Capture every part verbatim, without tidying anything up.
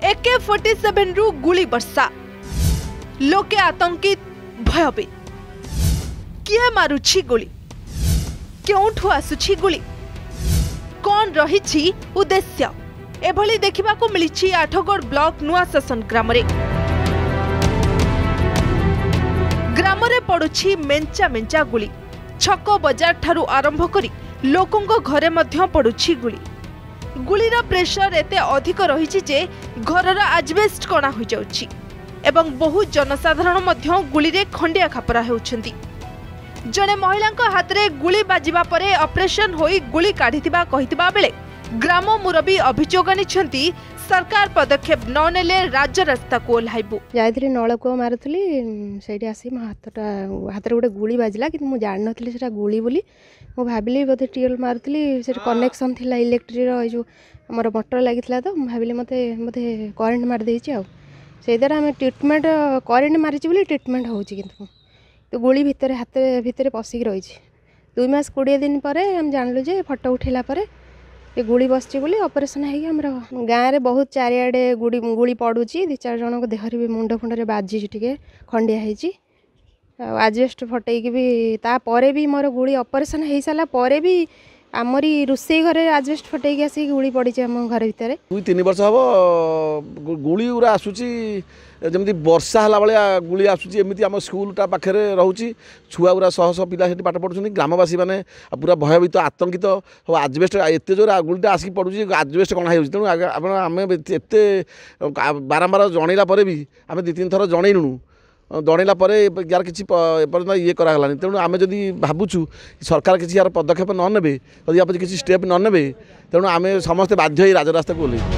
AK forty seven रु गुली वर्षा लोके आतंकित भयभीत किए मारुछि गुली क्योंठु आसुछि गुली कौन रही उद्देश्य एभली देखा मिली आठगड़ ब्लॉक नुआ शासन ग्राम ग्राम पड़ुछि मेंचा मेंचा गुली छक बजार ठारू आरंभ करी लोकों घरे मध्य पड़ुछि गुली गुलीर प्रेशर एते अधिक रही जे घरर आजबेस्ट कणा हो जाउछि एवं बहु जनसाधारण मध्य गुली रे खंडिया खापरा होउछंती। जने महिला हाथ में गुली बाजिबा परे ऑपरेशन होई गुली काढ़िथिबा कहिथिबा बेले ग्राम मुरबी अभियोग आनिछंती सरकार पदक्षेप न नेले राज्य रास्ता को ओल्हाइबु। जायत्री नळको मारुथली सेठी आसी म हातटा हाथ रे गोटे गुली बाजिला कि मु जान नथली सेटा गुली बोली मु भाबिली बोधे टिएल मारुथली से कनेक्शन थिला इलेक्ट्रिक रो जो हमर मोटर लागितला तो मु भाबिली मते मते करंट मार देछि आ से द्वारा हम ट्रीटमेंट करंट मारिछि बोली ट्रीटमेंट होछि किंतु तो गुली भितर हाथ भितर पशिक रही दुई मास कोड़े दिन पर हम जानलु जे फटो उठेला पर ये गुली बसची बोली ऑपरेशन है हमर गाँव रे बहुत चारिआडे गुड़ी गुली पड़ुची दी चार जन देहरे भी मुंड फुंड बाजी टिके खंडिया होती आजबेस्ट फटैकी भी तापर भी मोर गुली ऑपरेशन हो सारा पर भी आमरी रोसे घरे आजबेस्ट फटैकी आसी गुली पड़ी आम घर भितर दुई तीन वर्ष हम गुली गुरा आसूची जमी वर्षा है भाया गुली आसूची एमती आम स्कूलटा पाखे रोचे छुआ गुरा शह शह पिला पाठ पढ़ुं ग्रामवासी मैंने पूरा भयभीत आतंकित हो आजबेस्ट एत जोर गुलीटा आसिक पड़ुची आजबेस्ट कणा हो तेणु आम एत बारंबार जनइला भी आम दी तीन थर जनइलुणु जनइला यार किसी एपर्तन ये करागलानी तेणु आम जदि भावुँ सरकार किसी यार पदक्षेप न नेबे या किसी स्टेप न नेबे तेणु आम समस्ते बाध्य ही राजरास्ता को ओह्लैबु।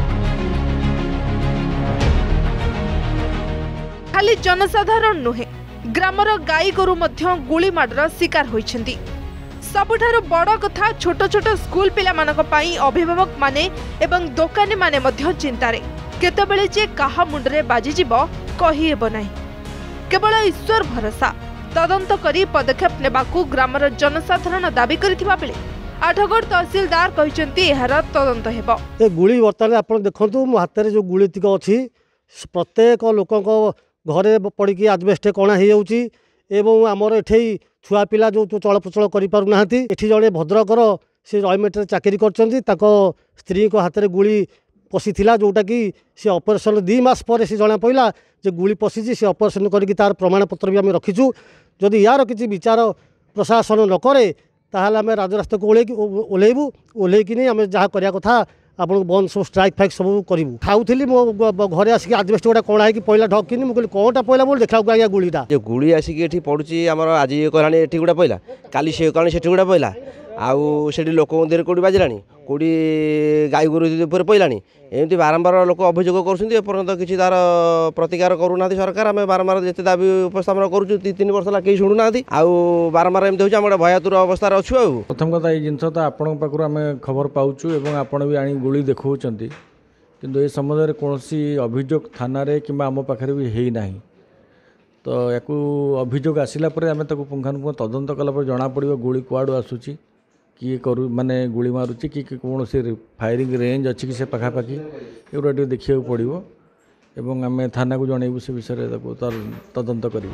खाली जनसाधारण नुहे ग्रामर गाई गोरु मध्य गुली माडर शिकार होइछंती। सबुठारु बड़ कथा छोट छोट स्कूल पिला मानक पई अभिभावक माने एवं दोकानी माने मध्य चिंतारे केतेबेले जे काहा मुंडरे बाजी जिवो कहि हेबो नाही। केवल ईश्वर भरोसा तदंत करी पदक्षेप नेबाकू ग्रामर जनसाधारण दाबी करिथिबा बेले आठगड़ तहसीलदार कहिसंती एहार तदंत हेबो। ए गुली वर्तमान आपण देखंतु मो हाथ रे जो गुली तिक अछि प्रत्येक लोकक घरे पड़ी आजबेस्ट कणा हो जाऊँगी एवं आमर एठे छुआ पिला जो चल प्रचल करना एठी जड़े भद्रकर से रॉयमेट चाकरी कर स्त्री हाथ में गुली पशि जोटा कि सी ऑपरेशन दी मास पर से जना पड़ा जे गुली पशिची से ऑपरेशन करी तार प्रमाण पत्र भी आम रखीचु जदि यार किसी विचार प्रशासन न करे ताहले आम राजरास्ता को ओह्लैबू ओह्लैकिनी आम जहाँ करिया कथा आपन बंद सब स्ट्राइक फाइक सब करूँ खाऊली मो घरे आसिक आजबेस्ट गोटा कणा है पहला ढकिनी मुझे कौनटा पहला बोल देखा आज्ञा गुलीटा जो गुली आसिक ये पड़ुची आम आज ये कलानी ये गोटा पहला काली से कलानी से गोटा पहला आउ से लोक देर कौटी बाजिलानी कौटी गाई गोरु पहलानी एमती बारंबार लोक अभियोग करपर्यंत किसी तार प्रतिकार करूना सरकार आम बारंबार जिते दाबी उपस्थापन करूँ तीन वर्ष है कहीं शुणुना आउ बारंबार एमती हो भयातुर अवस्था अच्छु आ प्रथम कथा ये जिनस तो आपण पाखु आम खबर पाचु और आपण भी आनी गुली देखा किंतु ए संबंध कौन अभियोग थाना कि आम पाखे भी है ना तो या अभियोग आसला आम पुंखानुपुंख तदंत कला जना पड़ो गुली कुआड़ू आसूची किए करू माने गुली मारुची कि कौन से फायरिंग रेंज अच्छी कि से पखापाखि एगुड़ा टे देखा पड़ो एवं आम थाना को जनइबू से विषय तदंत कर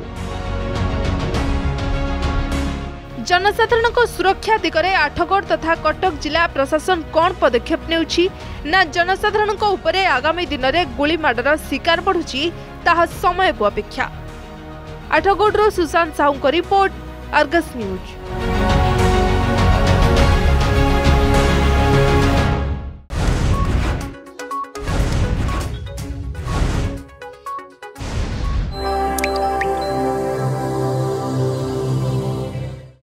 जनसाधारण को सुरक्षा दिगरे आठगड़ तथा कटक जिला प्रशासन कौन पदक्षेप नेउछि ना जनसाधारण को उपरे आगामी दिन में गुली माडर शिकार बढ़ुछि ताहा समय को अपेक्षा। आठगड़ सुशांत साहू को रिपोर्ट, अर्गस न्यूज।